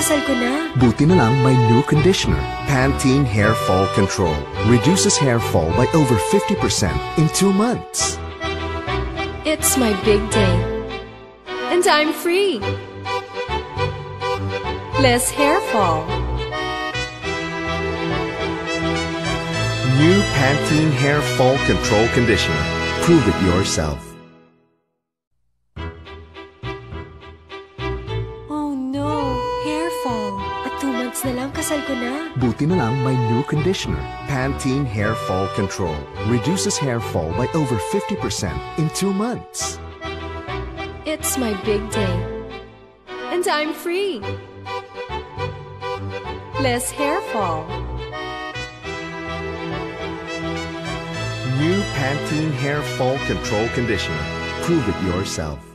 kasal ko na. Buti na lang may new conditioner, Pantene Hair Fall Control. Reduces hair fall by over 50% in 2 months. It's my big day. And I'm free. Less hair fall. New Pantene Hair Fall Control Conditioner. Prove it yourself. Oh no, hair fall. At 2 months na lang kasal ko na. Buti na lang may new conditioner, Pantene Hair Fall Control. Reduces hair fall by over 50% in 2 months. It's my big day. And I'm free. Less hair fall. New Pantene Hair Fall Control Conditioner. Prove it yourself.